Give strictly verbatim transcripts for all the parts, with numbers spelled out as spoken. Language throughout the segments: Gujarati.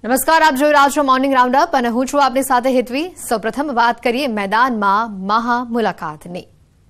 નમસ્કાર, આપ જોઈ રહ્યા છો મોર્નિંગ રાઉન્ડ અપ અને હું છું આપની સાથે હેતવી। સૌપ્રથમ વાત કરીએ મેદાનમાં મહા મુલાકાતની।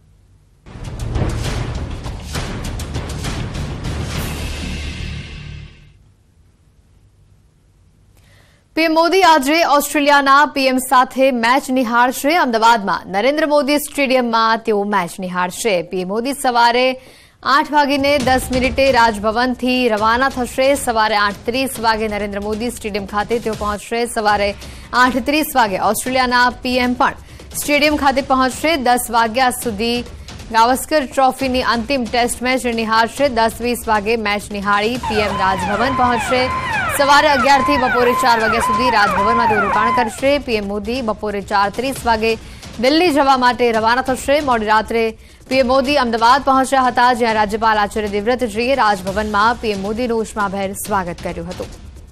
પીએમ મોદી આજે ઓસ્ટ્રેલિયાના પીએમ સાથે મેચ નિહાળશે। અમદાવાદમાં નરેન્દ્ર મોદી સ્ટેડિયમમાં તેઓ મેચ નિહાળશે। પીએમ મોદી સવારે આઠ વાગીને દસ મિનિટે રાજભવનથી રવાના થશે। સવારે આઠ ત્રીસ વાગે નરેન્દ્ર મોદી સ્ટેડિયમ ખાતે તેઓ પહોંચશે। સવારે આઠ ત્રીસ વાગે ઓસ્ટ્રેલિયાના પીએમ પણ સ્ટેડિયમ ખાતે પહોંચશે। દસ વાગ્યા સુધી ગાવસ્કર ટ્રોફીની અંતિમ ટેસ્ટ મેચ નિહાળશે। દસ વીસ વાગે મેચ નિહાળી પીએમ રાજભવન પહોંચશે। સવારે અગિયારથી બપોરે ચાર વાગ્યા સુધી રાજભવનમાં તેઓ રોકાણ કરશે। પીએમ મોદી બપોરે ચાર ત્રીસ વાગે દિલ્હી જવા માટે રવાના થશે। મોડી રાત્રે પીએમ મોદી અમદાવાદ પહોંચ્યા હતા, જ્યાં રાજ્યપાલ આચાર્ય દેવવ્રતજીએ રાજભવનમાં પીએમ મોદીનું ઉષ્માભેર સ્વાગત કર્યું હતું।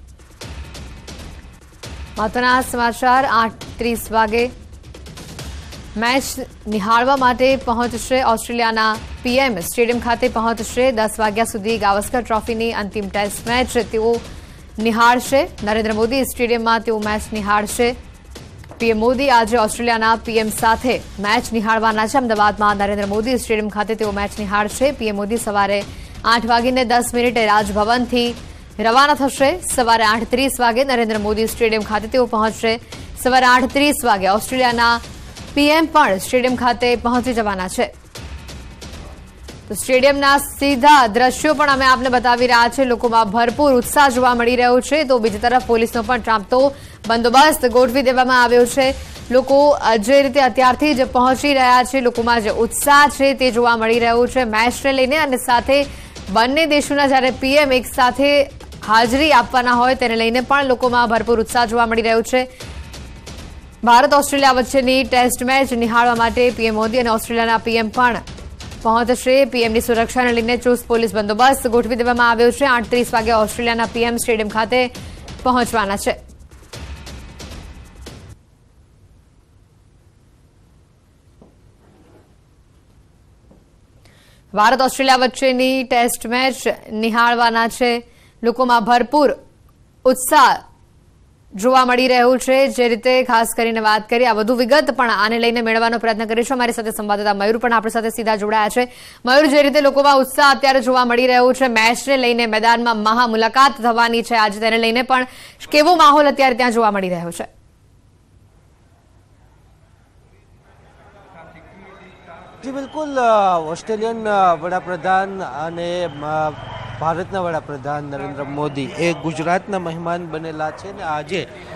મહત્વના સમાચાર આઠ ત્રીસ વાગે મેચ નિહાળવા માટે પહોંચશે ઓસ્ટ્રેલિયાના પીએમ સ્ટેડિયમ ખાતે પહોંચશે। દસ વાગ્યા સુધી ગાવસ્કર ટ્રોફીની અંતિમ ટેસ્ટ મેચ તેઓ નિહાળશે। નરેન્દ્ર મોદી સ્ટેડિયમમાં તેઓ મેચ નિહાળશે। પીએમ મોદી આજે ઓસ્ટ્રેલિયાના પીએમ સાથે મેચ નિહાળવાના છે। અમદાવાદમાં નરેન્દ્ર મોદી સ્ટેડિયમ ખાતે તેઓ મેચ નિહાળશે। પીએમ મોદી સવારે આઠ વાગીને દસ મિનિટે રાજભવનથી રવાના થશે। સવારે આઠ ત્રીસ વાગે નરેન્દ્ર મોદી સ્ટેડિયમ ખાતે તેઓ પહોંચશે। સવારે આઠ ત્રીસ વાગે ઓસ્ટ્રેલિયાના પીએમ પણ સ્ટેડિયમ ખાતે પહોંચી જવાના છે। તો સ્ટેડિયમના સીધા દ્રશ્યો પણ અમે આપને બતાવી રહ્યા છે। લોકોમાં ભરપૂર ઉત્સાહ જોવા મળી રહ્યો છે। તો બીજી તરફ પોલીસનો પણ ચાંપતો બંદોબસ્ત ગોઠવી દેવામાં આવ્યો છે। લોકો જે રીતે અત્યારથી જ પહોંચી રહ્યા છે, લોકોમાં જે ઉત્સાહ છે તે જોવા મળી રહ્યો છે મેચને લઈને, અને સાથે બંને દેશોના જ્યારે પીએમ એક સાથે હાજરી આપવાના હોય તેને લઈને પણ લોકોમાં ભરપૂર ઉત્સાહ જોવા મળી રહ્યો છે। ભારત ઓસ્ટ્રેલિયા વચ્ચેની ટેસ્ટ મેચ નિહાળવા માટે પીએમ મોદી અને ઓસ્ટ્રેલિયાના પીએમ પણ પહોંચશે। પીએમની સુરક્ષાને લઈને ચુસ્ત પોલીસ બંદોબસ્ત ગોઠવી દેવામાં આવ્યો છે। આઠ ત્રીસ વાગે ઓસ્ટ્રેલિયાના પીએમ સ્ટેડિયમ ખાતે પહોંચવાના છે। ભારત ઓસ્ટ્રેલિયા વચ્ચેની ટેસ્ટ મેચ નિહાળવાના છે। લોકોમાં ભરપૂર ઉત્સાહ જોવા મળી રહ્યું છે। જે રીતે ખાસ કરીને વાત કરીએ, આ વધુ વિગત પણ આને લઈને મેળવવાનો પ્રયત્ન કરીશું। અમારી સાથે સંવાદદાતા મયુર પણ આપણી સાથે સીધા જોડાયા છે। મયુર, જે રીતે લોકોમાં ઉત્સાહ અત્યારે જોવા મળી રહ્યો છે મેચને લઈને, મેદાનમાં મહા મુલાકાત થવાની છે આજે, તેને લઈને પણ કેવો માહોલ અત્યારે ત્યાં જોવા મળી રહ્યો છે? જી બિલકુલ, ઓસ્ટ્રેલિયન વડાપ્રધાન અને ભારતના વડાપ્રધાન નરેન્દ્ર મોદી એ ગુજરાતના મહેમાન બનેલા છે ને આજે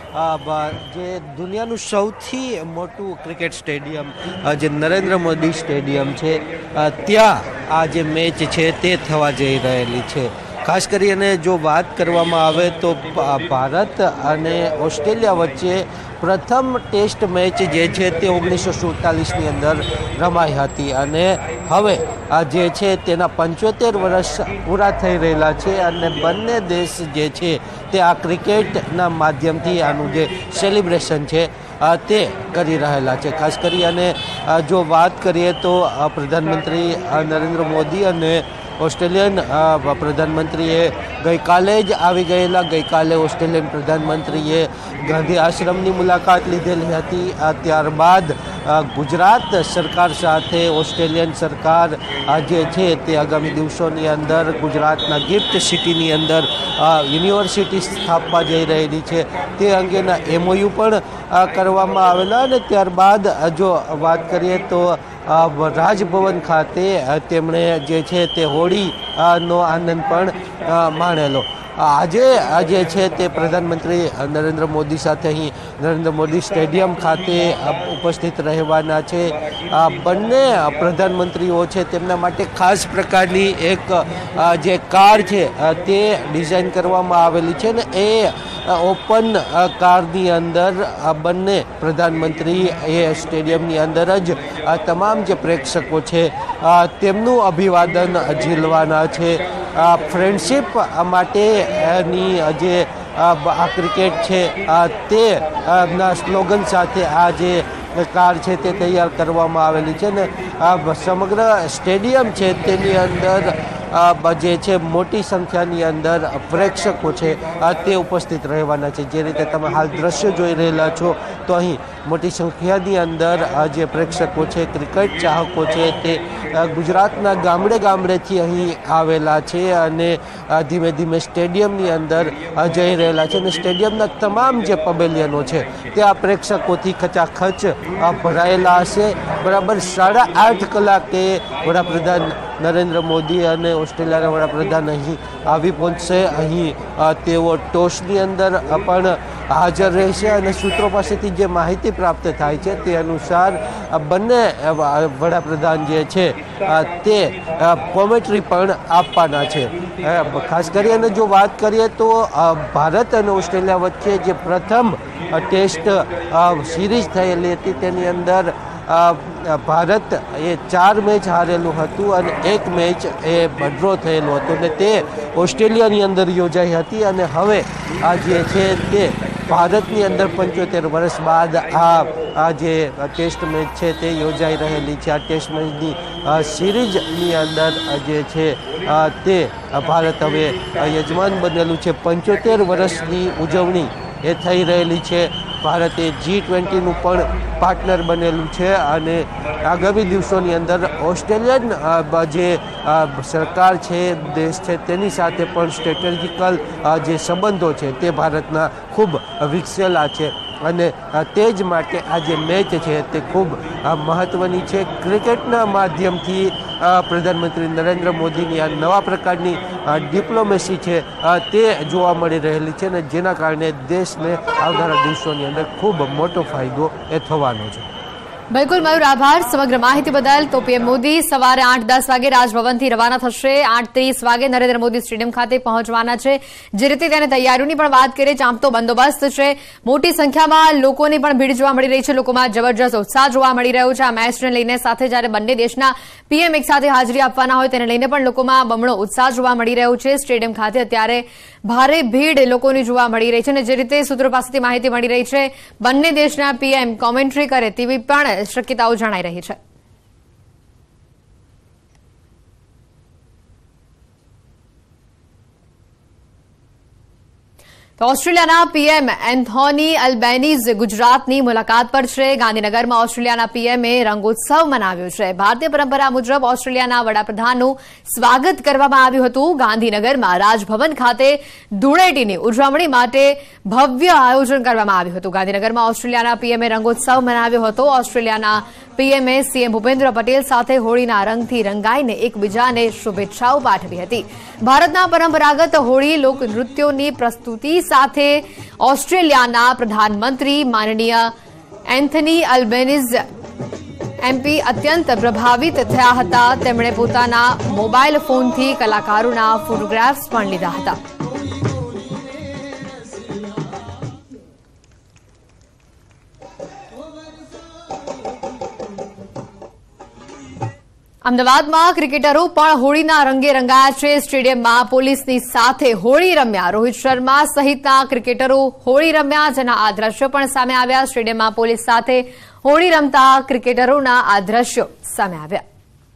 જે દુનિયાનું સૌથી મોટું ક્રિકેટ સ્ટેડિયમ જે નરેન્દ્ર મોદી સ્ટેડિયમ છે ત્યાં આ જે મેચ છે તે થવા જઈ રહેલી છે। ખાસ કરીને જો વાત કરવામાં આવે તો ભારત અને ઓસ્ટ્રેલિયા વચ્ચે પ્રથમ ટેસ્ટ મેચ જે છે તે ઓગણીસો સુડતાલીસની અંદર રમાઈ હતી, અને હવે આ જે છે તેના પંચોતેર વર્ષ પૂરા થઈ રહેલા છે, અને બંને દેશ જે છે તે આ ક્રિકેટના માધ્યમથી આનું જે સેલિબ્રેશન છે તે કરી રહેલા છે। ખાસ કરી અને જો વાત કરીએ તો પ્રધાનમંત્રી નરેન્દ્ર મોદી અને ઓસ્ટ્રેલિયન પ્રધાનમંત્રીએ ગઈકાલે જ આવી ગયેલા ગઈકાલે ઓસ્ટ્રેલિયન પ્રધાનમંત્રીએ ગાંધી આશ્રમની મુલાકાત લીધેલી હતી। ત્યારબાદ ગુજરાત સરકાર સાથે ઓસ્ટ્રેલિયન સરકાર જે છે તે આગામી દિવસોની અંદર ગુજરાતના ગિફ્ટ સિટીની અંદર યુનિવર્સિટી સ્થાપવા જઈ રહેલી છે તે અંગેના એમઓયુ પણ કરવામાં આવેલા, અને ત્યારબાદ જો વાત કરીએ તો રાજભવન ખાતે તેમણે જે છે તે હોળીનો આનંદ પણ માણેલો। આજે જે છે તે પ્રધાનમંત્રી નરેન્દ્ર મોદી સાથે અહીં નરેન્દ્ર મોદી સ્ટેડિયમ ખાતે ઉપસ્થિત રહેવાના છે। બંને પ્રધાનમંત્રીઓ છે તેમના માટે ખાસ પ્રકારની એક જે કાર છે તે ડિઝાઇન કરવામાં આવેલી છે ને એ ઓપન કારની અંદર બંને પ્રધાનમંત્રી એ સ્ટેડિયમની અંદર જ તમામ જે પ્રેક્ષકો છે તેમનું અભિવાદન ઝીલવાના છે। ફ્રેન્ડશિપ માટેની જે આ ક્રિકેટ છે તે ના સ્લોગન સાથે આ જે કાર છે તે તૈયાર કરવામાં આવેલી છે ને સમગ્ર સ્ટેડિયમ છે તેની અંદર જે છે મોટી સંખ્યાની અંદર પ્રેક્ષકો છે તે ઉપસ્થિત રહેવાના છે। જે રીતે તમે હાલ દ્રશ્ય જોઈ રહેલા છો તો અહીં મોટી સંખ્યાની અંદર જે પ્રેક્ષકો છે, ક્રિકેટ ચાહકો છે, તે ગુજરાતના ગામડે ગામડેથી અહીં આવેલા છે અને ધીમે ધીમે સ્ટેડિયમની અંદર જઈ રહેલા છે અને સ્ટેડિયમના તમામ જે પવેલિયનો છે તે આ પ્રેક્ષકોથી ખચાખચ ભરાયેલા હશે। બરાબર સાડા આઠ કલાકે વડાપ્રધાન નરેન્દ્ર મોદી અને ઓસ્ટ્રેલિયાના વડાપ્રધાન અહીં આવી પહોંચશે। અહીં તેઓ ટોસની અંદર પણ હાજર રહેશે અને સૂત્રો પાસેથી જે માહિતી પ્રાપ્ત થાય છે તે અનુસાર બંને વડાપ્રધાન જે છે તે કોમેન્ટ્રી પણ આપવાના છે। ખાસ કરીને જો વાત કરીએ તો ભારત અને ઓસ્ટ્રેલિયા વચ્ચે જે પ્રથમ ટેસ્ટ સિરીઝ થયેલી હતી તેની અંદર ભારત એ ચાર મેચ હારેલું હતું અને એક મેચ એ ડ્રો થયેલું હતું અને તે ઓસ્ટ્રેલિયાની અંદર યોજાઈ હતી અને હવે આ જે છે તે ભારતની અંદર પંચોતેર વર્ષ બાદ આ આ જે ટેસ્ટ મેચ છે તે યોજાઈ રહેલી છે। આ ટેસ્ટ મેચની સિરીઝની અંદર જે છે તે ભારત હવે યજમાન બનેલું છે। પંચોતેર વર્ષની ઉજવણી એ થઈ રહેલી છે। ભારતે જી ટ્વેન્ટીનું પણ પાર્ટનર બનેલું છે અને આગામી દિવસોની અંદર ઓસ્ટ્રેલિયન જે સરકાર છે, દેશ છે, તેની સાથે પણ સ્ટ્રેટેજિકલ જે સંબંધો છે તે ભારતના ખૂબ વિકસેલા છે અને તે જ માટે આ જે મેચ છે તે ખૂબ મહત્ત્વની છે। ક્રિકેટના માધ્યમથી પ્રધાનમંત્રી નરેન્દ્ર મોદીની આ નવા પ્રકારની ડિપ્લોમેસી છે તે જોવા મળી રહેલી છે અને જેના કારણે દેશને આવનારા દિવસોની અંદર ખૂબ મોટો ફાયદો એ થવાનો છે। બિલકુલ મયુર, આભાર સમગ્ર માહિતી બદલ। તો પીએમ મોદી સવારે આઠ દસ વાગે રાજભવનથી રવાના થશે। આઠ ત્રીસ વાગે નરેન્દ્ર મોદી સ્ટેડિયમ ખાતે પહોંચવાના છે। જે રીતે તેની તૈયારીઓની પણ વાત કરીએ, ચાંપતો બંદોબસ્ત છે, મોટી સંખ્યામાં લોકોની પણ ભીડ જોવા મળી રહી છે, લોકોમાં જબરજસ્ત ઉત્સાહ જોવા મળી રહ્યો છે આ મેચને લઈને। સાથે જ્યારે બંને દેશના પીએમ એક સાથે હાજરી આપવાના હોય તેને લઈને પણ લોકોમાં બમણો ઉત્સાહ જોવા મળી રહ્યો છે। સ્ટેડિયમ ખાતે અત્યારે ભારે ભીડ લોકોની જોવા મળી રહી છે અને જે રીતે સૂત્રો પાસેથી માહિતી મળી રહી છે, બંને દેશના પીએમ કોમેન્ટ્રી કરે તેવી પણ શક્યતાઓ જણાઈ રહી છે। તો ઓસ્ટ્રેલિયાના પીએમ એન્થોની અલ્બેનીઝ ગુજરાતની મુલાકાત પર છે। ગાંધીનગરમાં ઓસ્ટ્રેલિયાના પીએમએ રંગોત્સવ મનાવ્યો છે। ભારતીય પરંપરા મુજબ ઓસ્ટ્રેલિયાના વડાપ્રધાનનું સ્વાગત કરવામાં આવ્યું હતું। ગાંધીનગરમાં રાજભવન ખાતે ધૂળેટીની ઉજવણી માટે ભવ્ય આયોજન કરવામાં આવ્યું હતું। ગાંધીનગરમાં ઓસ્ટ્રેલિયાના પીએમએ રંગોત્સવ મનાવ્યો હતો। ઓસ્ટ્રેલિયાના પીએમએ સીએમ ભૂપેન્દ્ર પટેલ સાથે હોળીના રંગથી રંગાઈને એકબીજાને શુભેચ્છાઓ પાઠવી હતી। ભારતના પરંપરાગત હોળી લોકનૃત્યોની પ્રસ્તુતિ સાથે ઓસ્ટ્રેલિયાના પ્રધાનમંત્રી માનનીય એન્થની અલ્બેનીઝ એમપી અત્યંત પ્રભાવિત થયા હતા। તેમણે પોતાના મોબાઈલ ફોનથી કલાકારોના ફોટોગ્રાફ્સ પણ લીધા હતા। અમદાવાદમાં ક્રિકેટરો પણ હોળીના રંગે રંગાયા છે। સ્ટેડિયમમાં પોલીસની સાથે હોળી રમ્યા રોહિત શર્મા સહિતના ક્રિકેટરો હોળી રમ્યા, જેના આ દ્રશ્યો પણ સામે આવ્યા। સ્ટેડિયમમાં પોલીસ સાથે હોળી રમતા ક્રિકેટરોના આ દ્રશ્યો સામે આવ્યા।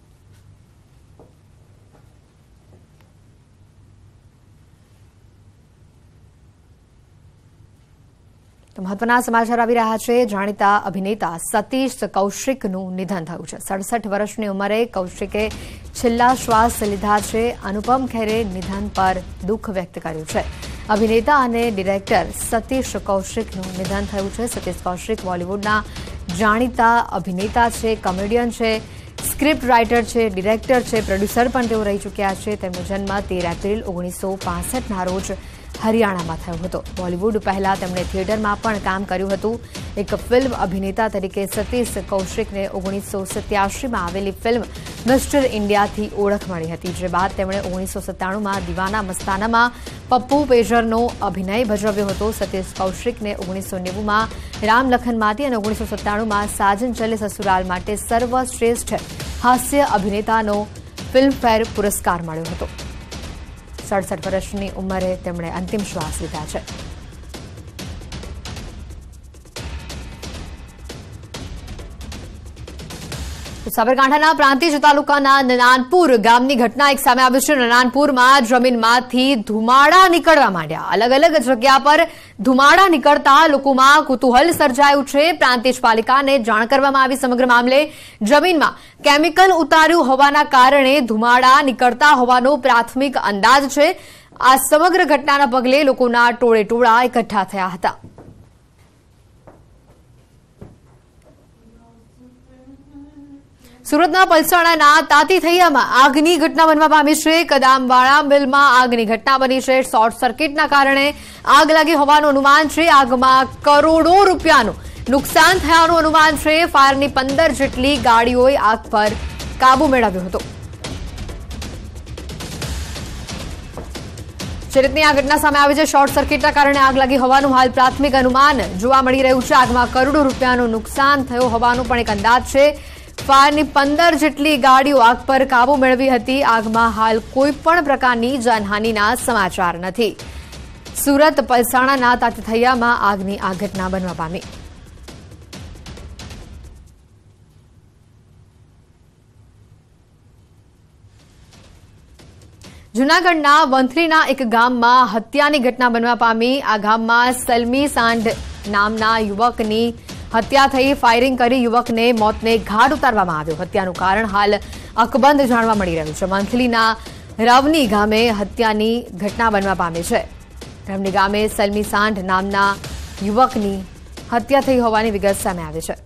તો મહત્વના સમાચાર આવી રહ્યા છે। જાણીતા અભિનેતા સતીશ કૌશિકનું નિધન થયું છે। સડસઠ વર્ષની ઉંમરે કૌશિકે છેલ્લા શ્વાસ લીધા છે। અનુપમ ખેરે નિધન પર દુઃખ વ્યક્ત કર્યું છે। અભિનેતા અને ડિરેક્ટર સતીશ કૌશિકનું નિધન થયું છે। સતીશ કૌશિક બોલિવૂડના જાણીતા અભિનેતા છે, કોમેડિયન છે, સ્ક્રિપ્ટ રાઇટર છે, ડિરેક્ટર છે, પ્રોડ્યુસર પણ તેઓ રહી ચૂક્યા છે। તેમનો જન્મ તેર એપ્રિલ ઓગણીસો પાસઠના રોજ હરિયાણામાં થયો હતો। બોલિવૂડ પહેલા તેમણે થિયેટરમાં પણ કામ કર્યું હતું। એક ફિલ્મ અભિનેતા તરીકે સતીશ કૌશિકને ઓગણીસો સત્યાસીમાં આવેલી ફિલ્મ મિસ્ટર ઇન્ડિયાથી ઓળખ મળી હતી, જે બાદ તેમણે ઓગણીસો સત્તાણુંમાં દીવાના મસ્તાનામાં પપ્પુ પેજરનો અભિનય ભજવ્યો હતો। સતીશ કૌશિકને ઓગણીસો નેવુંમાં રામ લખનમાંથી અને ઓગણીસો સત્તાણુંમાં સાજન ચલે સસુરાલ માટે સર્વશ્રેષ્ઠ હાસ્ય અભિનેતાનો ફિલ્મફેર પુરસ્કાર મળ્યો હતો। સડસઠ વર્ષની ઉંમરે તેમણે અંતિમ શ્વાસ લીધા છે। સાબરકાંઠાના પ્રાંતિજ તાલુકાના નનાનપુર ગામની ઘટના એક સામે આવી છે. નનાનપુરમાં જમીનમાંથી ધુમાડા નીકળવા માંડ્યા. અલગ અલગ જગ્યા પર ધુમાડા નીકળતા લોકોમાં કુતૂહલ સર્જાયું છે. પ્રાંતિજ પાલિકાને જાણ કરવામાં આવી સમગ્ર મામલે. જમીનમાં કેમિકલ ઉતાર્યું હોવાના કારણે ધુમાડા નીકળતા હોવાનો પ્રાથમિક અંદાજ છે. આ સમગ્ર ઘટનાના પગલે લોકોના ટોળે ટોળા એકઠા થયા હતા. સુરતના પલસાણાના તાતીથૈયામાં આગની ઘટના બનવા પામી છે. કદામવાળા મિલમાં આગની ઘટના બની છે. શોર્ટ સર્કિટના કારણે આગ લાગી હોવાનું અનુમાન છે. આગમાં કરોડો રૂપિયાનું નુકસાન થયાનું અનુમાન છે. ફાયરની પંદર જેટલી ગાડીઓએ આગ પર કાબુ મેળવ્યો હતો. જે રીતની આ ઘટના સામે આવી છે, શોર્ટ સર્કિટના કારણે આગ લાગી હોવાનું હાલ પ્રાથમિક અનુમાન જોવા મળી રહ્યું છે. આગમાં કરોડો રૂપિયાનું નુકસાન થયું હોવાનું પણ એક અંદાજ છે. ફાયરની પંદર જેટલી ગાડીઓ આગ પર કાબુ મેળવી હતી. આગમાં હાલ કોઈ પણ પ્રકારની જાનહાનિના સમાચાર નથી. સુરત પલસાણાના તાતીથૈયામાં આગની આ ઘટના બનવા પામી. જૂનાગઢના વંથલીના એક ગામમાં હત્યાની ઘટના બનવા પામી. આ ગામમાં સલમી સાંઢ નામના યુવકની હત્યા થઈ. ફાયરિંગ કરી યુવકને મોતને ઘાટ ઉતારવામાં આવ્યો. હત્યાનું કારણ હાલ અકબંધ જાણવા મળી રહ્યું છે. મંથલીના રવની ગામે હત્યાની ઘટના બનવા પામી છે. રવની ગામે સલમી સાંઢ નામના યુવકની હત્યા થઈ હોવાની વિગત સામે આવી છે.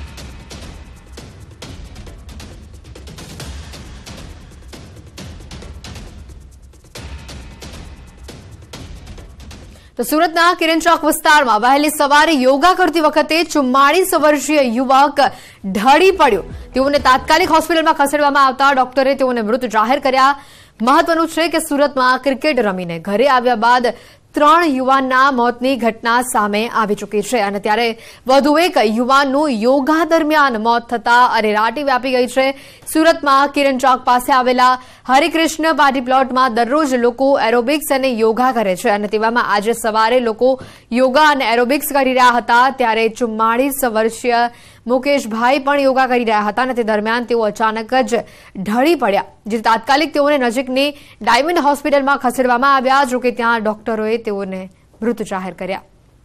તો સુરતના કિરણ ચોક વિસ્તારમાં વહેલી સવારે યોગા કરતી વખતે ચુમ્માળીસ વર્ષીય યુવક ઢળી પડ્યો. તેઓને તાત્કાલિક હોસ્પિટલમાં ખસેડવામાં આવતા ડોક્ટરે તેઓને મૃત જાહેર કર્યા. મહત્વનું છે કે સુરતમાં ક્રિકેટ રમીને ઘરે આવ્યા બાદ ત્રણ યુવાનના મોતની ઘટના સામે આવી ચૂકી છે. અને ત્યારે વધુ એક યુવાનનું યોગા દરમિયાન મોત થતા અરેરાટી વ્યાપી ગઈ છે. સુરતમાં કિરણ ચોક પાસે આવેલા હરિકૃષ્ણ પાર્ટી પ્લોટમાં દરરોજ લોકો એરોબિક્સ અને યોગા કરે છે. અને તેવામાં આજે સવારે લોકો યોગા અને એરોબિક્સ કરી રહ્યા હતા. ત્યારે ચુમ્માળીસ વર્ષીય મુકેશભાઈ પણ યોગા કરી રહ્યા હતા. અને તે દરમિયાન તેઓ અચાનક જ ઢળી પડ્યા, જે તાત્કાલિક તેઓને નજીકની ડાયમંડ હોસ્પિટલમાં ખસેડવામાં આવ્યા. જોકે ત્યાં ડોક્ટરોએ તેઓને મૃત જાહેર કર્યા.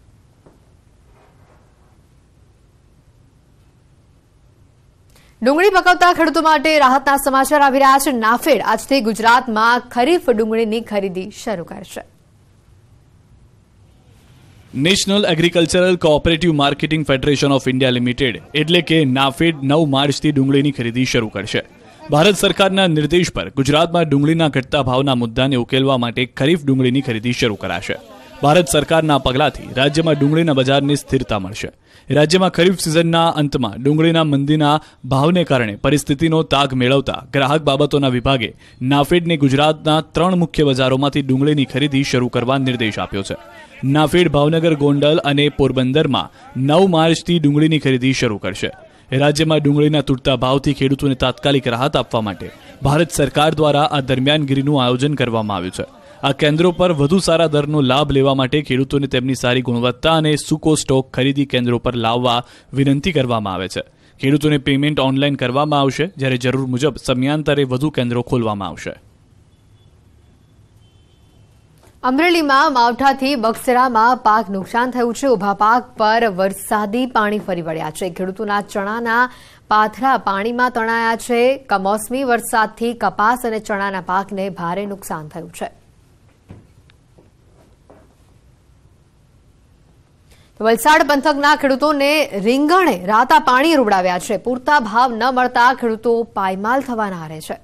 ડુંગળી પકવતા ખેડૂતો માટે રાહતના સમાચાર આવી રહ્યા છે. નાફેડ આજથી ગુજરાતમાં ખરીફ ડુંગળીની ખરીદી શરૂ કરશે. National Agricultural Cooperative Marketing Federation of India Limited એટલે કે નાફેડ નવ માર્ચથી ડુંગળીની ખરીદી શરૂ કરશે. ભારત સરકારના નિર્દેશ પર ગુજરાતમાં ડુંગળીના ઘટતા ભાવના મુદ્દાને ઉકેલવા માટે ખરીફ ડુંગળીની ખરીદી શરૂ કરાશે. ભારત સરકારના પગલાથી રાજ્યમાં ડુંગળીના બજારની સ્થિરતા મળશે. રાજ્યમાં ખરીફ સિઝનના અંતમાં ડુંગળીના મંદીના ભાવને કારણે પરિસ્થિતિનો તાગ મેળવતા ગ્રાહક બાબતોના વિભાગે નાફેડને ગુજરાતના ત્રણ મુખ્ય બજારોમાંથી ડુંગળીની ખરીદી શરૂ કરવા નિર્દેશ આપ્યો છે. નાફેડ ભાવનગર, ગોંડલ અને પોરબંદરમાં નવ માર્ચથી ડુંગળીની ખરીદી શરૂ કરશે. રાજ્યમાં ડુંગળીના તૂટતા ભાવથી ખેડૂતોને તાત્કાલિક રાહત આપવા માટે ભારત સરકાર દ્વારા આ દરમિયાનગીરીનું આયોજન કરવામાં આવ્યું છે. આ કેન્દ્રો પર વધુ સારા દરનો લાભ લેવા માટે ખેડૂતોને તેમની સારી ગુણવત્તા અને સૂકો સ્ટોક ખરીદી કેન્દ્રો પર લાવવા વિનંતી કરવામાં આવે છે. ખેડૂતોને પેમેન્ટ ઓનલાઈન કરવામાં આવશે, જ્યારે જરૂર મુજબ સમયાંતરે વધુ કેન્દ્રો ખોલવામાં આવશે. અમરેલીમાં માવઠાથી બગસરામાં પાક નુકસાન થયું છે. ઉભા પાક પર વરસાદી પાણી ફરી વળ્યા છે. ખેડૂતોના ચણાના પાથરા પાણીમાં તણાયા છે. કમોસમી વરસાદથી કપાસ અને ચણાના પાકને ભારે નુકસાન થયું છે. વલસાડ પંથકના ખેડૂતોને રીંગણે રાતા પાણી રૂવડાવ્યા છે. પૂરતા ભાવ ન મળતા ખેડૂતો પાયમાલ થવાના આરે છે.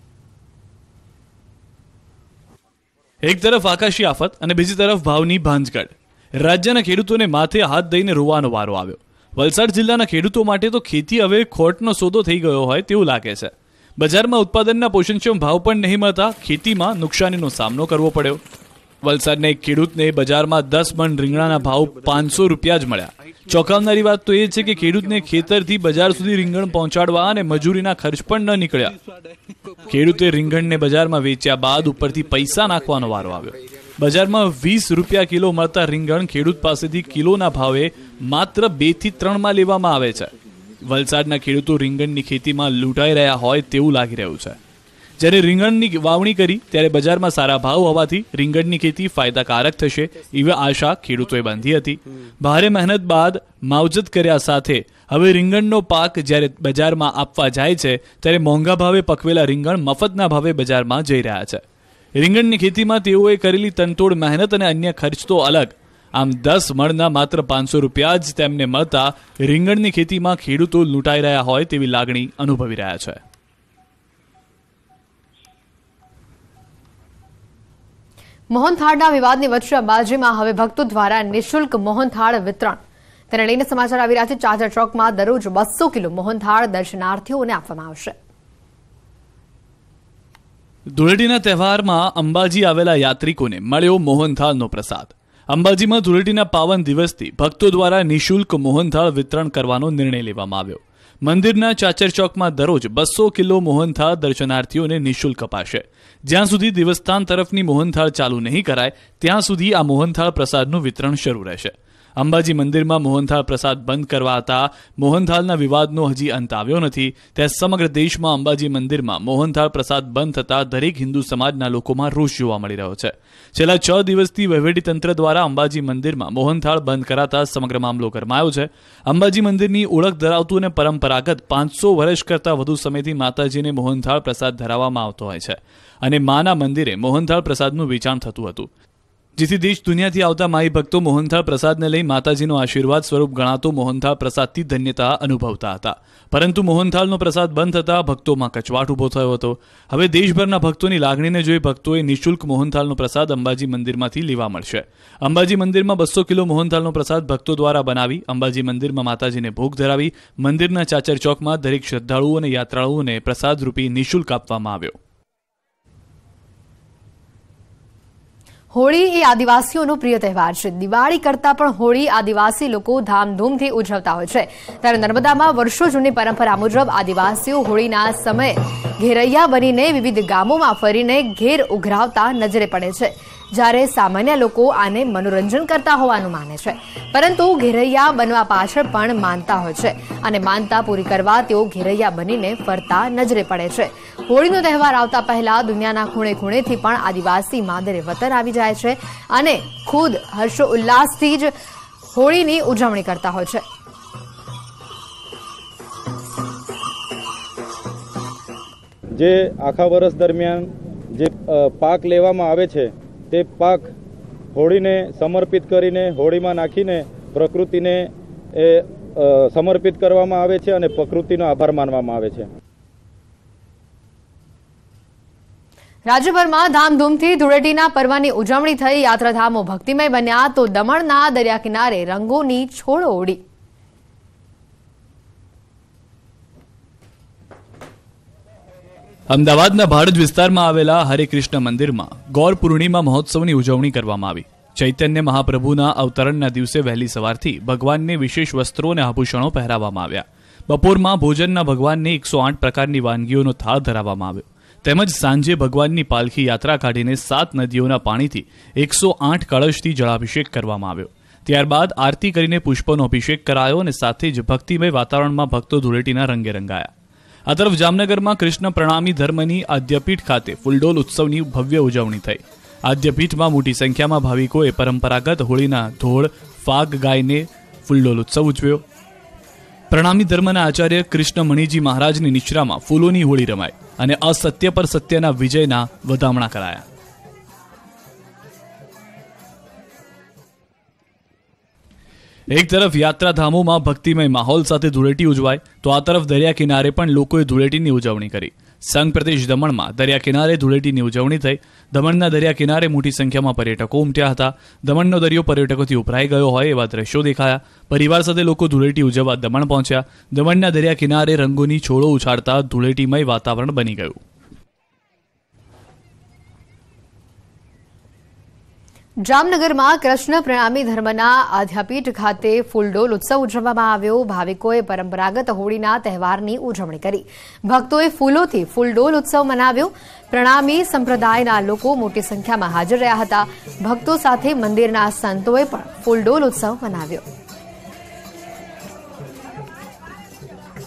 એક તરફ આકાશી આફત અને બીજી તરફ ભાવની ભાંજગડ. રાજ્યના ખેડૂતોને માથે હાથ દઈને રોવાનો વારો આવ્યો. વલસાડ જિલ્લાના ખેડૂતો માટે તો ખેતી હવે ખોટનો સોદો થઈ ગયો હોય તેવું લાગે છે. બજારમાં ઉત્પાદનના પોષણક્ષમ ભાવ પણ નહીં મળતા ખેતીમાં નુકસાનીનો સામનો કરવો પડ્યો. વલસાડના એક ખેડૂતને બજારમાં દસ મણ રીંગણાના ભાવ પાંચસો રૂપિયા જ મળ્યા. ચોંકાવનારી વાત તો એ છે કે ખેડૂતને ખેતરથી બજાર સુધી રીંગણ પહોંચાડવા અને મજૂરીના ખર્ચ પણ ન નીકળ્યા. ખેડૂતે રીંગણને બજારમાં વેચ્યા બાદ ઉપરથી પૈસા નાખવાનો વારો આવ્યો. બજારમાં વીસ રૂપિયા કિલો મળતા રીંગણ ખેડૂત પાસેથી કિલોના ભાવે માત્ર બે થી ત્રણ માં લેવામાં આવે છે. વલસાડના ખેડૂતો રીંગણની ખેતીમાં લૂંટાઈ રહ્યા હોય તેવું લાગી રહ્યું છે। જ્યારે રીંગણની વાવણી કરી ત્યારે બજારમાં સારા ભાવ હોવાથી રીંગણની ખેતી ફાયદાકારક થશે એવી આશા ખેડૂતોએ બાંધી હતી। ભારે મહેનત બાદ માવજત કર્યા સાથે હવે રીંગણનો પાક જ્યારે બજારમાં આપવા જાય છે ત્યારે મોંઘા ભાવે પકવેલા રીંગણ મફતના ભાવે બજારમાં જઈ રહ્યા છે। રીંગણની ખેતીમાં તેઓએ કરેલી તનતોડ મહેનત અને અન્ય ખર્ચ તો અલગ, આમ દસ મણના માત્ર પાંચસો રૂપિયા જ તેમને મળતા રીંગણની ખેતીમાં ખેડૂતો લૂંટાઈ રહ્યા હોય તેવી લાગણી અનુભવી રહ્યા છે। મોહનથાળના વિવાદની વચ્ચે અંબાજીમાં હવે ભક્તો દ્વારા નિઃશુલ્ક મોહનથાળ વિતરણ, તેને લઈને સમાચાર આવી રહ્યા છે। ચાચર ચોકમાં દરરોજ બસો કિલો મોહનથાળ દર્શનાર્થીઓને આપવામાં આવશે। ધૂળેટીના તહેવારમાં અંબાજી આવેલા યાત્રિકોને મળ્યો મોહનથાળનો પ્રસાદ। અંબાજીમાં ધૂળેટીના પાવન દિવસથી ભક્તો દ્વારા નિઃશુલ્ક મોહનથાળ વિતરણ કરવાનો નિર્ણય લેવામાં આવ્યો। મંદિરના ચાચર ચોકમાં દરરોજ બસો કિલો મોહનથાળ દર્શનાર્થીઓને નિઃશુલ્ક અપાશે। જ્યાં સુધી દેવસ્થાન તરફની મોહનથાળ ચાલુ નહીં કરાય ત્યાં સુધી આ મોહનથાળ પ્રસાદનું વિતરણ શરૂ રહેશે। અંબાજી મંદિરમાં મોહનથાળ પ્રસાદ બંધ કરવાતા મોહનથાળના વિવાદનો હજી અંત આવ્યો નથી, ત્યાં સમગ્ર દેશમાં અંબાજી મંદિરમાં મોહનથાળ પ્રસાદ બંધ થતા દરેક હિન્દુ સમાજના લોકોમાં રોષ જોવા મળી રહ્યો છે। છેલ્લા છ દિવસથી વહીવટીતંત્ર દ્વારા અંબાજી મંદિરમાં મોહનથાળ બંધ કરાતા સમગ્ર મામલો ગરમાયો છે। અંબાજી મંદિરની ઓળખ ધરાવતું અને પરંપરાગત પાંચસો વર્ષ કરતાં વધુ સમયથી માતાજીને મોહનથાળ પ્રસાદ ધરાવવામાં આવતો હોય છે અને માના મંદિરે મોહનથાળ પ્રસાદનું વેચાણ થતું હતું, જેથી દેશ દુનિયાથી આવતા માઈ ભક્તો મોહનથાળ પ્રસાદને લઈ માતાજીનો આશીર્વાદ સ્વરૂપ ગણાતો મોહનથાળ પ્રસાદથી ધન્યતા અનુભવતા હતા। પરંતુ મોહનથાળનો પ્રસાદ બંધ થતા ભક્તોમાં કચવાટ ઉભો થયો હતો। હવે દેશભરના ભક્તોની લાગણીને જોઈ ભક્તોએ નિઃશુલ્ક મોહનથાળનો પ્રસાદ અંબાજી મંદિરમાંથી લેવા મળશે। અંબાજી મંદિરમાં બસો કિલો મોહનથાળનો પ્રસાદ ભક્તો દ્વારા બનાવી અંબાજી મંદિરમાં માતાજીને ભોગ ધરાવી મંદિરના ચાચર ચોકમાં દરેક શ્રદ્ધાળુઓ અને યાત્રાળુઓને પ્રસાદ રૂપી નિઃશુલ્ક આપવામાં આવ્યો। હોળી એ આદિવાસીઓનો પ્રિય તહેવાર છે। દિવાળી કરતાં પણ હોળી આદિવાસી લોકો ધામધૂમથી ઉજવતા હોય છે। ત્યારે નર્મદામાં વર્ષો જૂની પરંપરા મુજબ આદિવાસીઓ હોળીના સમયે ઘેરૈયા બનીને વિવિધ ગામોમાં ફરીને ઘેર ઉઘરાવતા નજરે પડે છે, જ્યારે સામાન્ય લોકો આને મનોરંજન કરતા હોવાનું માને છે, પરંતુ ઘેરૈયા બનવા પાછળ પણ માનતા હોય છે અને માનતા પૂરી કરવા તેઓ ઘેરૈયા બનીને ફરતા નજરે પડે છે। હોળીનો તહેવાર આવતા પહેલા દુનિયાના ખૂણે ખૂણેથી પણ આદિવાસી માદરે વતન આવી જાય છે અને ખુદ હર્ષો ઉલ્લાસથી જ હોળીની ઉજવણી કરતા હોય છે। જે આખા વર્ષ દરમિયાન જે પાક લેવામાં આવે છે તે પાક હોળીને સમર્પિત કરીને હોળીમાં નાખીને પ્રકૃતિને એ સમર્પિત કરવામાં આવે છે અને પ્રકૃતિનો આભાર માનવામાં આવે છે। રાજ્યભરમાં ધામધૂમથી ધૂળેટીના પર્વની ઉજવણી થઈ, યાત્રાધામો ભક્તિમય બન્યા તો દમણના દરિયા કિનારે રંગોની છોડો ઉડી। અમદાવાદના ભાડજ વિસ્તારમાં આવેલા હરે કૃષ્ણ મંદિરમાં ગૌર પૂર્ણિમા મહોત્સવની ઉજવણી કરવામાં આવી। ચૈતન્ય મહાપ્રભુના અવતરણના દિવસે વહેલી સવારથી ભગવાનને વિશેષ વસ્ત્રો અને આભૂષણો પહેરાવવામાં આવ્યા। બપોરમાં ભોજનના ભગવાનને એકસો આઠ પ્રકારની વાનગીઓનો થાળ ધરાવવામાં આવ્યો, તેમજ સાંજે ભગવાનની પાલખી યાત્રા કાઢીને સાત નદીઓના પાણીથી એકસો આઠ કળશથી જળાભિષેક કરવામાં આવ્યો। ત્યારબાદ આરતી કરીને પુષ્પનો અભિષેક કરાયો અને સાથે જ ભક્તિમય વાતાવરણમાં ભક્તો ધૂળેટીના રંગે રંગાયા। આ તરફ જામનગરમાં કૃષ્ણ પ્રણામી ધર્મની આદ્યપીઠ ખાતે ફૂલડોલ ઉત્સવની ભવ્ય ઉજવણી થઈ। આદ્યપીઠમાં મોટી સંખ્યામાં ભાવિકોએ પરંપરાગત હોળીના ધોળ ફાગ ગાઈને ફૂલડોલ ઉત્સવ ઉજવ્યો। પ્રણામી ધર્મના આચાર્ય કૃષ્ણ મણિજી મહારાજની નિશ્રામાં ફૂલોની હોળી રમાઈ અને અસત્ય પર સત્યના વિજયના વધામણા કરાયા। એક તરફ યાત્રાધામોમાં ભક્તિમય માહોલ સાથે ધૂળેટી ઉજવાય તો આ તરફ દરિયા કિનારે પણ લોકોએ ધૂળેટીની ઉજવણી કરી। સંઘ પ્રદેશ દમણમાં દરિયા કિનારે ધૂળેટીની ઉજવણી થઈ। દમણના દરિયા કિનારે મોટી સંખ્યામાં પર્યટકો ઉમટ્યા હતા। દમણનો દરિયો પર્યટકોથી ઉભરાઈ ગયો હોય એવા દ્રશ્યો દેખાયા। પરિવાર સાથે લોકો ધૂળેટી ઉજવવા દમણ પહોંચ્યા। દમણના દરિયા કિનારે રંગોની છોડો ઉછાળતા ધૂળેટીમય વાતાવરણ બની ગયું। જામનગરમાં કૃષ્ણ પ્રણામી ધર્મના આધ્યાપીઠ ખાતે ફૂલડોલ ઉત્સવ ઉજવવામાં આવ્યો। ભાવિકોએ પરંપરાગત હોળીના તહેવારની ઉજવણી કરી। ભક્તોએ ફૂલોથી ફૂલડોલ ઉત્સવ મનાવ્યો। પ્રણામી સંપ્રદાયના લોકો મોટી સંખ્યામાં હાજર રહ્યા હતા। ભક્તો સાથે મંદિરના સંતોએ પણ ફૂલડોલ ઉત્સવ મનાવ્યો।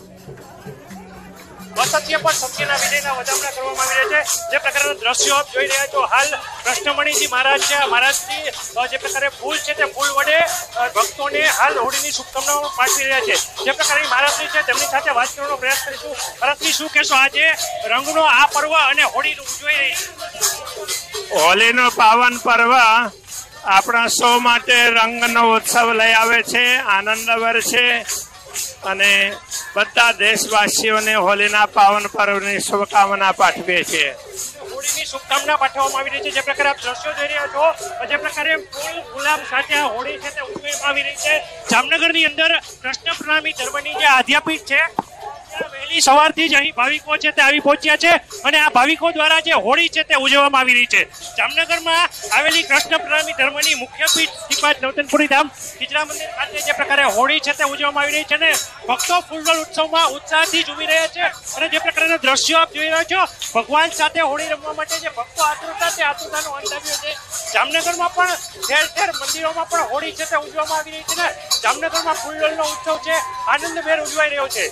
ખાતે પણ સત્યના વિજયના વધામણા કરવામાં આવી રહ્યા છે. જે પ્રકારના દ્રશ્યો આપ જોઈ રહ્યા છો, હાલ કૃષ્ણમણીજી મહારાજ છે, મહારાજજી જે પ્રકારે ફૂલ છે તે ફૂલ વડે ભક્તોને હાલ હોળીની શુભકામનાઓ પાઠવી રહ્યા છે. જે પ્રકારની મહારાજજી છે તેમની સાથે વાત કરવાનો પ્રયાસ કરીશું. મહારાજજી, શું કહેશો, આજે રંગનો આ પર્વ અને હોળી ઉજવાઈ રહી છે? હોળીનો પાવન પર્વ આપણા સૌ માટે રંગનો ઉત્સવ લઈ આવે છે, આનંદભર છે અને બધા દેશવાસીઓને હોળીના પાવન પર્વની શુભકામના પાઠવીએ છીએ. હોળીની શુભકામના પાઠવવામાં આવી રહી છે. જે પ્રકારે આપ દ્રશ્યો જોઈ રહ્યા છો, જે પ્રકારે ફૂલ ગુલાબ સાથે હોળી છે તે ઉજવવામાં આવી રહી છે. જામનગરની અંદર કૃષ્ણ પ્રણામી ધર્મની જે આધ્યાપીઠ છે, વહેલી સવારથી જ અહીં ભાવિકો છે તે આવી પહોંચ્યા છે અને આ ભાવિકો દ્વારા જે હોળી છે તે ઉજવવામાં આવી રહી છે. જામનગરમાં આવેલી કૃષ્ણ પ્રણામી ધર્મની મુખ્ય પીઠ શ્રીપાદ નવતનપુરી ધામ ખીજડા મંદિર ખાતે જે પ્રકારે હોળી છે તે ઉજવવામાં આવી રહી છે અને ભક્તો ફૂલડોળ ઉત્સવમાં ઉત્સાહથી ઝૂમી રહ્યા છે. અને જે પ્રકારના દ્રશ્યો આપ જોઈ રહ્યા છો, ભગવાન સાથે હોળી રમવા માટે જે ભક્તો આતુરતા તે આતુરતાનો અંત આવ્યો છે. જામનગરમાં પણ ઠેર ઠેર મંદિરોમાં પણ હોળી છે તે ઉજવવામાં આવી રહી છે ને જામનગરમાં ફૂલડોળનો ઉત્સવ છે આનંદભેર ઉજવાઈ રહ્યો છે.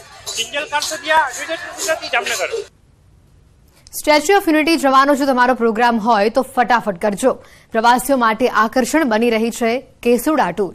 સ્ટેચ્યુ ઓફ યુનિટી જવાનો જો તમારો પ્રોગ્રામ હોય તો ફટાફટ કરજો. પ્રવાસીઓ માટે આકર્ષણ બની રહી છે કેસુડા tour.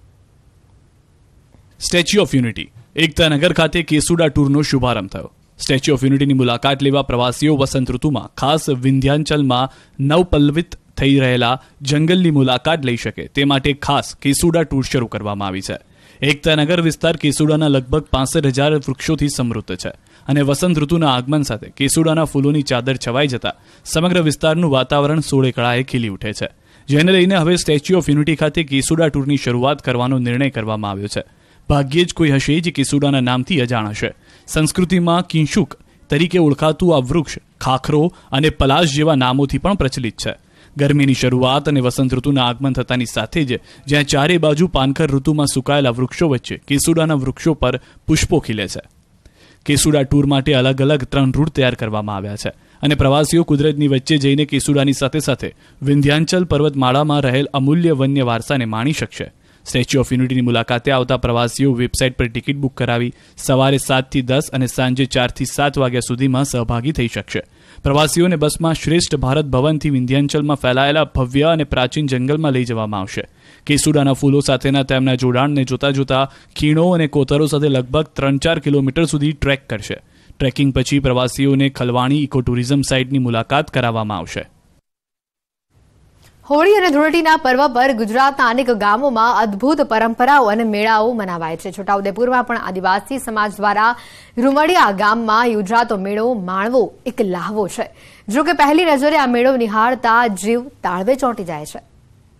Statue of Unity Ektanagar ખાતે કેસુડા ટૂરનો શુભારંભ થયો. સ્ટેચ્યુ ઓફ યુનિટીની મુલાકાત લેવા પ્રવાસીઓ વસંત ઋતુમાં ખાસ વિંધ્યાચલમાં નવપલ્લવિત થઈ રહેલા જંગલની મુલાકાત લઈ શકે તે માટે ખાસ કેસુડા ટૂર શરૂ કરવામાં આવી છે. એકતાનગર વિસ્તાર કેસુડાના લગભગ પાસઠ હજાર વૃક્ષોથી સમૃદ્ધ છે અને વસંત ઋતુના આગમન સાથે કેસુડાના ફૂલોની ચાદર છવાઈ જતા સમગ્ર વિસ્તારનું વાતાવરણ સોળે કળાએ ખીલી ઉઠે છે. જેને લઈને હવે સ્ટેચ્યુ ઓફ યુનિટી ખાતે કેસુડા ટૂરની શરૂઆત કરવાનો નિર્ણય કરવામાં આવ્યો છે. ભાગ્યે જ કોઈ હશે જે કેસુડાના નામથી અજાણ હશે. સંસ્કૃતિમાં કિંશુક તરીકે ઓળખાતું આ વૃક્ષ ખાખરો અને પલાશ જેવા નામોથી પણ પ્રચલિત છે. ગરમીની શરૂઆત અને વસંત ઋતુના આગમન થતાની સાથે જ જ્યાં ચારે બાજુ પાનખર ઋતુમાં સુકાયેલા વૃક્ષો વચ્ચે કેસુડાના વૃક્ષો પર પુષ્પો ખીલે છે. કેસુડા ટૂર માટે અલગ અલગ ત્રણ રૂટ તૈયાર કરવામાં આવ્યા છે અને પ્રવાસીઓ કુદરતની વચ્ચે જઈને કેસુડાની સાથે સાથે વિંધ્યાચલ પર્વતમાળામાં રહેલ અમૂલ્ય વન્ય વારસાને માણી શકશે. સ્ટેચ્યુ ઓફ યુનિટીની મુલાકાતે આવતા પ્રવાસીઓ વેબસાઇટ પર ટિકિટ બુક કરાવી સવારે સાતથી દસ અને સાંજે ચારથી સાત વાગ્યા સુધીમાં સહભાગી થઈ શકશે. પ્રવાસીઓને બસમાં શ્રેષ્ઠ ભારત ભવનથી વિંધ્યાચલમાં ફેલાયેલા ભવ્ય અને પ્રાચીન જંગલમાં લઈ જવામાં આવશે. કેસુડાના ફૂલો સાથેના તેમના જોડાણને જોતા જોતા ખીણો અને કોતરો સાથે લગભગ ત્રણ ચાર કિલોમીટર સુધી ટ્રેક કરશે. ટ્રેકિંગ પછી પ્રવાસીઓને ખલવાણી ઇકો ટુરિઝમ સાઇટની મુલાકાત કરાવવામાં આવશે. હોળી અને ધૂળેટીના પર્વ પર ગુજરાતના અનેક ગામોમાં અદભુત પરંપરાઓ અને મેળાઓ મનાવાય છે. છોટાઉદેપુરમાં પણ આદિવાસી સમાજ દ્વારા રૂમડિયા ગામમાં યોજાતો મેળો માણવો એક લહાવો છે. જો કે પહેલી નજરે આ મેળો નિહાળતા જીવ તાળવે ચોંટી જાય છે.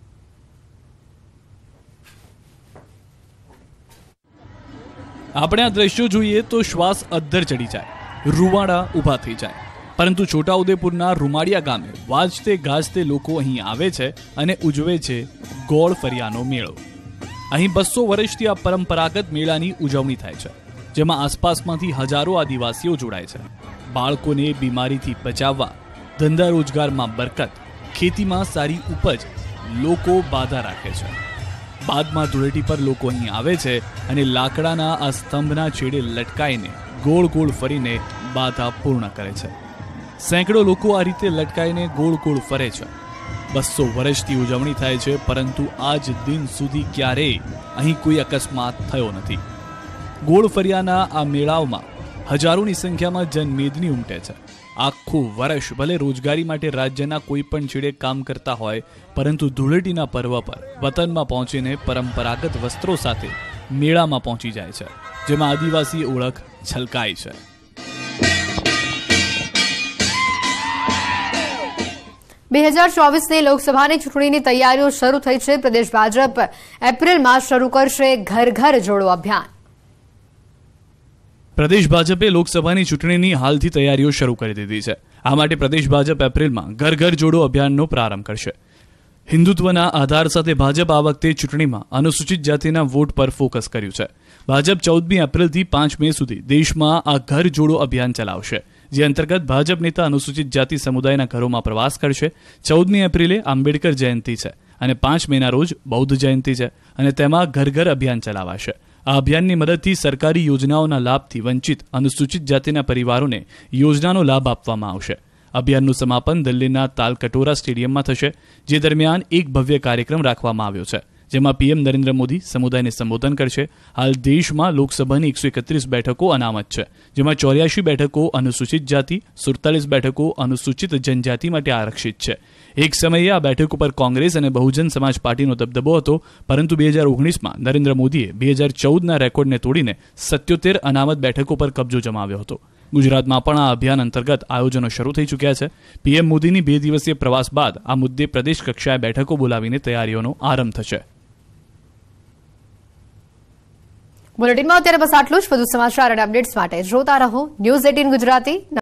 આપણે આ દ્રશ્યો જોઈએ તો શ્વાસ અદ્ધર ચડી જાય, રૂવાડા ઊભા થઈ જાય. પરંતુ છોટાઉદેપુરના રૂમાડિયા ગામે વાજતે ગાજતે લોકો અહીં આવે છે અને ઉજવે છે ગોળ ફરિયાનો મેળો. અહીં બસો વર્ષથી આ પરંપરાગત મેળાની ઉજવણી થાય છે, જેમાં આસપાસમાંથી હજારો આદિવાસીઓ જોડાય છે. બાળકોને બીમારીથી બચાવવા, ધંધા રોજગારમાં બરકત, ખેતીમાં સારી ઉપજ લોકો બાધા રાખે છે. બાદમાં ધૂળેટી પર લોકો અહીં આવે છે અને લાકડાના આ સ્તંભના છેડે લટકાઈને ગોળ ગોળ ફરીને બાધા પૂર્ણ કરે છે. સેંકડો લોકો આ રીતે લટકાઈને ગોળ ગોળ ફરે છે. બસો વર્ષથી ઉજવણી થાય છે, પરંતુ આજ દિન સુધી ક્યારેય અહીં કોઈ અકસ્માત થયો નથી. ગોળ ફરિયાના આ મેળાઓમાં હજારોની સંખ્યામાં જનમેદની ઉમટે છે. આખું વર્ષ ભલે રોજગારી માટે રાજ્યના કોઈ પણ છેડે કામ કરતા હોય, પરંતુ ધૂળેટીના પર્વ પર વતનમાં પહોંચીને પરંપરાગત વસ્ત્રો સાથે મેળામાં પહોંચી જાય છે, જેમાં આદિવાસી ઓળખ છલકાય છે. બે હજાર ચોવીસની લોકસભાની ચૂંટણીની તૈયારીઓ શરૂ થઈ છે. પ્રદેશ ભાજપ એપ્રિલમાં શરૂ કરશે ઘર ઘર જોડો અભિયાન. પ્રદેશ ભાજપે લોકસભાની ચૂંટણીની હાલથી તૈયારીઓ શરૂ કરી દીધી છે. આ માટે પ્રદેશ ભાજપ એપ્રિલમાં ઘર ઘર જોડો અભિયાનનો પ્રારંભ કરશે. હિન્દુત્વના આધાર સાથે ભાજપ આ વખતે ચૂંટણીમાં અનુસૂચિત જાતિના વોટ પર ફોકસ કર્યું છે. ભાજપ ચૌદમી એપ્રિલથી પાંચ મે સુધી દેશમાં આ ઘર જોડો અભિયાન ચલાવશે, જે અંતર્ગત ભાજપ નેતા અનુસૂચિત જાતિ સમુદાયના ઘરોમાં પ્રવાસ કરશે. ચૌદમી એપ્રિલે આંબેડકર જયંતિ છે અને પાંચ મેના રોજ બૌદ્ધ જયંતિ છે અને તેમાં ઘર ઘર અભિયાન ચલાવાશે. આ અભિયાનની મદદથી સરકારી યોજનાઓના લાભથી વંચિત અનુસૂચિત જાતિના પરિવારોને યોજનાનો લાભ આપવામાં આવશે. અભિયાનનું સમાપન દિલ્હીના તાલકટોરા સ્ટેડિયમમાં થશે, જે દરમિયાન એક ભવ્ય કાર્યક્રમ રાખવામાં આવ્યો છે, જેમાં પીએમ નરેન્દ્ર મોદી સમુદાયને સંબોધન કરશે. હાલ દેશમાં લોકસભાની એકસો એકત્રીસ બેઠકો અનામત છે, જેમાં ચોર્યાસી બેઠકો અનુસૂચિત જાતિ, સુડતાલીસ બેઠકો અનુસૂચિત જનજાતિ માટે આરક્ષિત છે. એક સમયે આ બેઠકો પર કોંગ્રેસ અને બહુજન સમાજ પાર્ટીનો દબદબો હતો, પરંતુ બે હજાર ઓગણીસમાં નરેન્દ્ર મોદીએ બે હજાર ચૌદના રેકોર્ડને તોડીને સત્યોતેર અનામત બેઠકો પર કબજો જમાવ્યો હતો. ગુજરાતમાં પણ આ અભિયાન અંતર્ગત આયોજનો શરૂ થઈ ચૂક્યા છે. પીએમ મોદીની બે દિવસીય પ્રવાસ બાદ આ મુદ્દે પ્રદેશ કક્ષાએ બેઠકો બોલાવીને તૈયારીઓનો આરંભ થશે. બુલેટિનમાં અત્યારે બસ આટલું જ. વધુ સમાચાર અને અપડેટ્સ માટે જોતા રહો ન્યૂઝ એટીન ગુજરાતી.